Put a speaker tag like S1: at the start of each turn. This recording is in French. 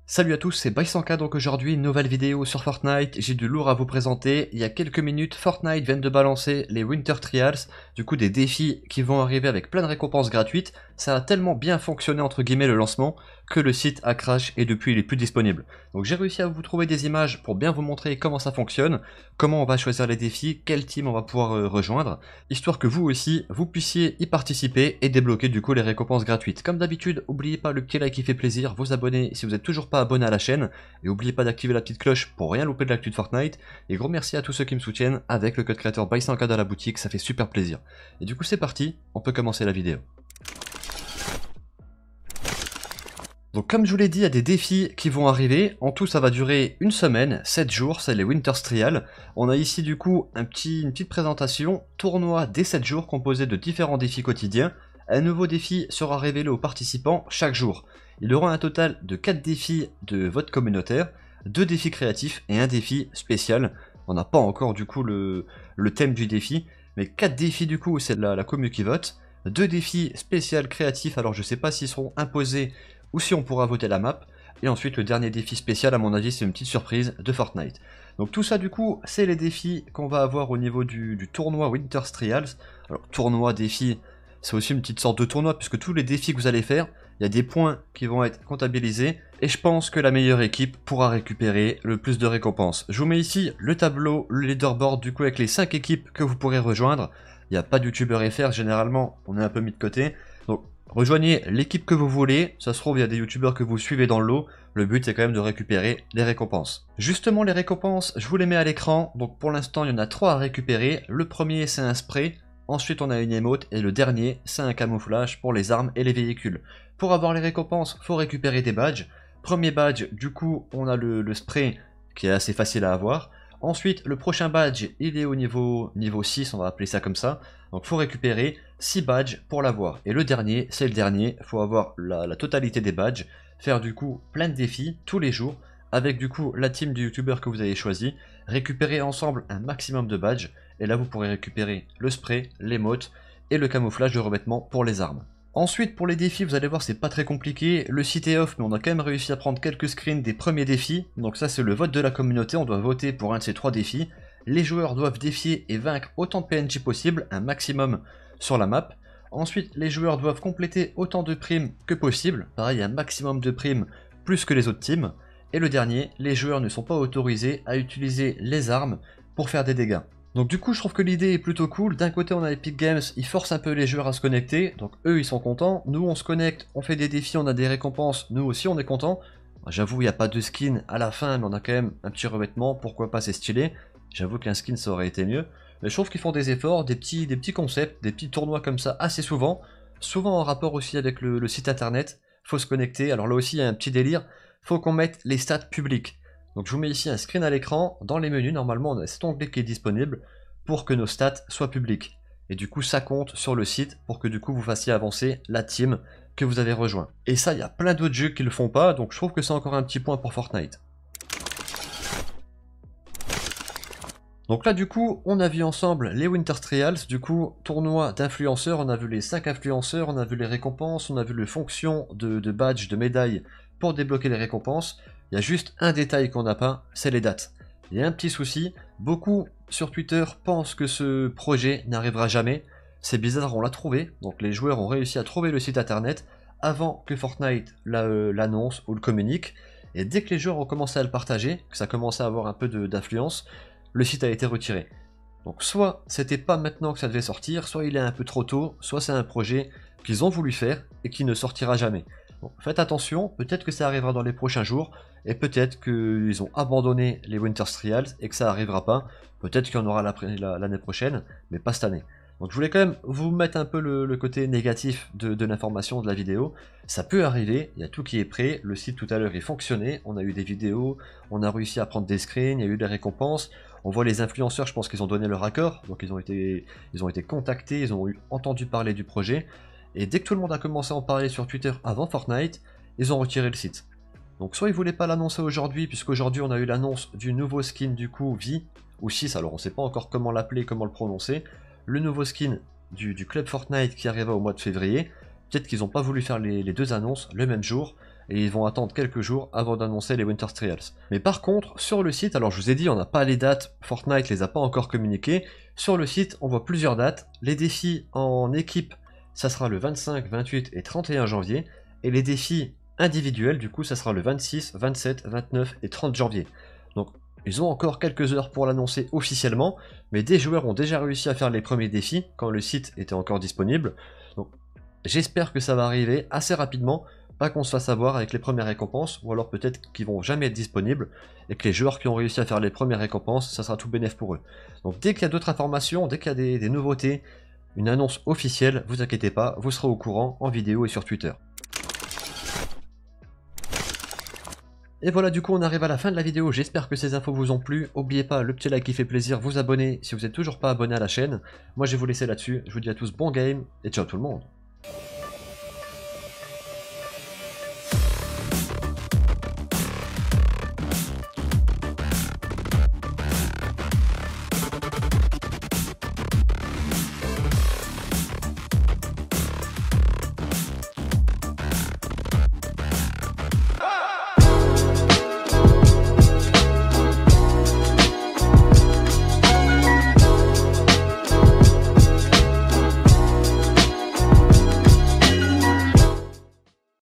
S1: Salut à tous, c'est Baisanka, donc aujourd'hui une nouvelle vidéo sur Fortnite, j'ai du lourd à vous présenter. Il y a quelques minutes, Fortnite vient de balancer les Winter Trials, du coup des défis qui vont arriver avec plein de récompenses gratuites. Ça a tellement bien fonctionné entre guillemets le lancement que le site a crash et depuis il est plus disponible. Donc j'ai réussi à vous trouver des images pour bien vous montrer comment ça fonctionne, comment on va choisir les défis, quel team on va pouvoir rejoindre, histoire que vous aussi vous puissiez y participer et débloquer du coup les récompenses gratuites. Comme d'habitude, n'oubliez pas le petit like qui fait plaisir, vous abonner si vous n'êtes toujours pas abonné à la chaîne, et n'oubliez pas d'activer la petite cloche pour rien louper de l'actu de Fortnite, et gros merci à tous ceux qui me soutiennent avec le code créateur Baisanka dans la boutique, ça fait super plaisir. Et du coup c'est parti, on peut commencer la vidéo. Donc comme je vous l'ai dit, il y a des défis qui vont arriver, en tout ça va durer une semaine, 7 jours, c'est les Winter Trials. On a ici du coup une petite présentation, tournoi des 7 jours composé de différents défis quotidiens. Un nouveau défi sera révélé aux participants chaque jour. Il y aura un total de 4 défis de vote communautaire, 2 défis créatifs et un défi spécial. On n'a pas encore du coup le thème du défi, mais 4 défis du coup c'est la commu qui vote. 2 défis spéciaux créatifs, alors je sais pas s'ils seront imposés ou si on pourra voter la map, et ensuite le dernier défi spécial à mon avis c'est une petite surprise de Fortnite. Donc tout ça du coup c'est les défis qu'on va avoir au niveau du tournoi Winter Trials. Alors tournoi, défi, c'est aussi une petite sorte de tournoi puisque tous les défis que vous allez faire, il y a des points qui vont être comptabilisés, et je pense que la meilleure équipe pourra récupérer le plus de récompenses. Je vous mets ici le tableau, le leaderboard du coup avec les 5 équipes que vous pourrez rejoindre. Il n'y a pas de youtubeur FR, généralement on est un peu mis de côté, donc rejoignez l'équipe que vous voulez, ça se trouve il y a des youtubeurs que vous suivez dans le lot, le but c'est quand même de récupérer les récompenses. Justement les récompenses, je vous les mets à l'écran, donc pour l'instant il y en a 3 à récupérer. Le premier c'est un spray, ensuite on a une émote, et le dernier c'est un camouflage pour les armes et les véhicules. Pour avoir les récompenses, faut récupérer des badges. Premier badge, du coup on a le spray qui est assez facile à avoir. Ensuite, le prochain badge, il est au niveau 6, on va appeler ça comme ça. Donc, faut récupérer 6 badges pour l'avoir. Et le dernier, c'est le dernier. Il faut avoir la totalité des badges. Faire du coup plein de défis tous les jours. Avec du coup la team du youtubeur que vous avez choisi. Récupérer ensemble un maximum de badges. Et là, vous pourrez récupérer le spray, l'émote et le camouflage de revêtement pour les armes. Ensuite, pour les défis, vous allez voir, c'est pas très compliqué. Le site est off, mais on a quand même réussi à prendre quelques screens des premiers défis. Donc ça, c'est le vote de la communauté, on doit voter pour un de ces 3 défis. Les joueurs doivent défier et vaincre autant de PNJ possible, un maximum sur la map. Ensuite, les joueurs doivent compléter autant de primes que possible. Pareil, un maximum de primes, plus que les autres teams. Et le dernier, les joueurs ne sont pas autorisés à utiliser les armes pour faire des dégâts. Donc du coup je trouve que l'idée est plutôt cool. D'un côté on a Epic Games, ils forcent un peu les joueurs à se connecter, donc eux ils sont contents, nous on se connecte, on fait des défis, on a des récompenses, nous aussi on est contents. J'avoue il n'y a pas de skin à la fin, mais on a quand même un petit revêtement, pourquoi pas, c'est stylé. J'avoue qu'un skin ça aurait été mieux. Mais je trouve qu'ils font des efforts, des petits concepts, des petits tournois comme ça assez souvent. Souvent en rapport aussi avec le site internet, faut se connecter. Alors là aussi il y a un petit délire, faut qu'on mette les stats publiques. Donc je vous mets ici un screen à l'écran, dans les menus normalement on a cet onglet qui est disponible pour que nos stats soient publiques. Et du coup ça compte sur le site pour que du coup vous fassiez avancer la team que vous avez rejoint. Et ça il y a plein d'autres jeux qui le font pas, donc je trouve que c'est encore un petit point pour Fortnite. Donc là du coup on a vu ensemble les Winter Trials, du coup tournoi d'influenceurs, on a vu les 5 influenceurs, on a vu les récompenses, on a vu les fonctions de badges, de médailles pour débloquer les récompenses. Il y a juste un détail qu'on n'a pas, c'est les dates. Il y a un petit souci, beaucoup sur Twitter pensent que ce projet n'arrivera jamais. C'est bizarre, on l'a trouvé, donc les joueurs ont réussi à trouver le site internet avant que Fortnite l'annonce ou le communique. Et dès que les joueurs ont commencé à le partager, que ça commençait à avoir un peu d'influence, le site a été retiré. Donc soit c'était pas maintenant que ça devait sortir, soit il est un peu trop tôt, soit c'est un projet qu'ils ont voulu faire et qui ne sortira jamais. Donc faites attention, peut-être que ça arrivera dans les prochains jours, et peut-être qu'ils ont abandonné les Winter Trials et que ça arrivera pas. Peut-être qu'il y en aura l'année prochaine, mais pas cette année. Donc je voulais quand même vous mettre un peu le côté négatif de l'information de la vidéo. Ça peut arriver, il y a tout qui est prêt, le site tout à l'heure il fonctionnait, on a eu des vidéos, on a réussi à prendre des screens, il y a eu des récompenses. On voit les influenceurs, je pense qu'ils ont donné leur accord, donc ils ont été contactés, ils ont entendu parler du projet. Et dès que tout le monde a commencé à en parler sur Twitter avant Fortnite, ils ont retiré le site. Donc soit ils voulaient pas l'annoncer aujourd'hui, puisqu'aujourd'hui on a eu l'annonce du nouveau skin du coup V, ou 6, alors on sait pas encore comment l'appeler, comment le prononcer, le nouveau skin du club Fortnite qui arriva au mois de février. Peut-être qu'ils n'ont pas voulu faire les 2 annonces le même jour, et ils vont attendre quelques jours avant d'annoncer les Winter Trials. Mais par contre, sur le site, alors je vous ai dit, on n'a pas les dates, Fortnite les a pas encore communiquées, sur le site, on voit plusieurs dates, les défis en équipe, ça sera le 25, 28 et 31 janvier, et les défis individuels, du coup, ça sera le 26, 27, 29 et 30 janvier. Donc, ils ont encore quelques heures pour l'annoncer officiellement, mais des joueurs ont déjà réussi à faire les premiers défis quand le site était encore disponible. Donc, j'espère que ça va arriver assez rapidement, pas qu'on se fasse avoir avec les premières récompenses, ou alors peut-être qu'ils vont jamais être disponibles, et que les joueurs qui ont réussi à faire les premières récompenses, ça sera tout bénef pour eux. Donc dès qu'il y a d'autres informations, dès qu'il y a des nouveautés, une annonce officielle, vous inquiétez pas, vous serez au courant en vidéo et sur Twitter. Et voilà, du coup on arrive à la fin de la vidéo, j'espère que ces infos vous ont plu. N'oubliez pas le petit like qui fait plaisir, vous abonner si vous n'êtes toujours pas abonné à la chaîne. Moi je vais vous laisser là-dessus, je vous dis à tous bon game, et ciao tout le monde.